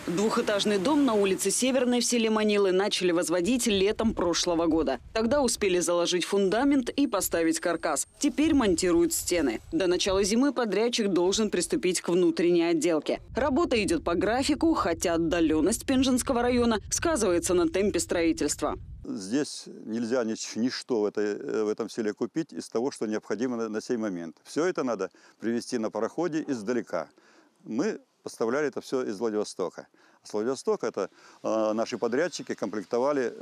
Двухэтажный дом на улице Северной в селе Манилы начали возводить летом прошлого года. Тогда успели заложить фундамент и поставить каркас. Теперь монтируют стены. До начала зимы подрядчик должен приступить к внутренней отделке. Работа идет по графику, хотя отдаленность Пензенского района сказывается на темпе строительства. Здесь нельзя ничто в этом селе купить из того, что необходимо на сей момент. Все это надо привезти на пароходе издалека. Мы поставляли это все из Владивостока. С Владивостока это наши подрядчики комплектовали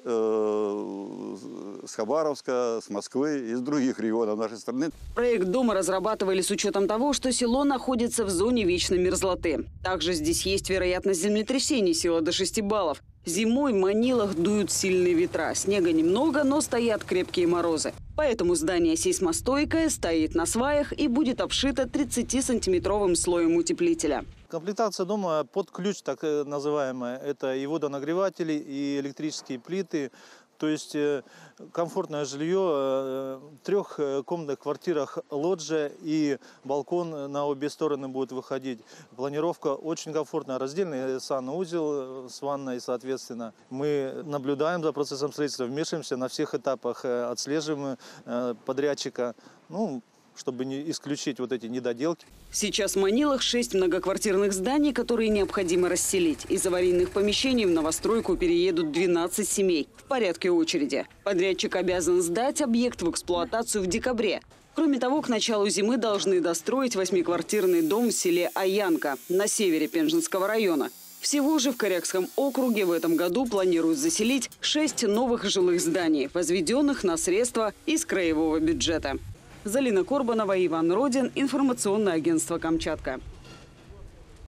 с Хабаровска, с Москвы, из других регионов нашей страны. Проект дома разрабатывали с учетом того, что село находится в зоне вечной мерзлоты. Также здесь есть вероятность землетрясений силы до 6 баллов. Зимой в Манилах дуют сильные ветра. Снега немного, но стоят крепкие морозы. Поэтому здание сейсмостойкое, стоит на сваях и будет обшито 30-сантиметровым слоем утеплителя. Комплектация дома под ключ, так называемая, это и водонагреватели, и электрические плиты. То есть комфортное жилье, в трехкомнатных квартирах лоджия и балкон на обе стороны будет выходить. Планировка очень комфортная, раздельный санузел с ванной, соответственно. Мы наблюдаем за процессом строительства, вмешиваемся на всех этапах, отслеживаем подрядчика, чтобы не исключить вот эти недоделки. Сейчас в Манилах 6 многоквартирных зданий, которые необходимо расселить. Из аварийных помещений в новостройку переедут 12 семей в порядке очереди. Подрядчик обязан сдать объект в эксплуатацию в декабре. Кроме того, к началу зимы должны достроить 8-квартирный дом в селе Аянка на севере Пензенского района. Всего же в Корякском округе в этом году планируют заселить 6 новых жилых зданий, возведенных на средства из краевого бюджета. Залина Корбанова, Иван Родин, информационное агентство «Камчатка».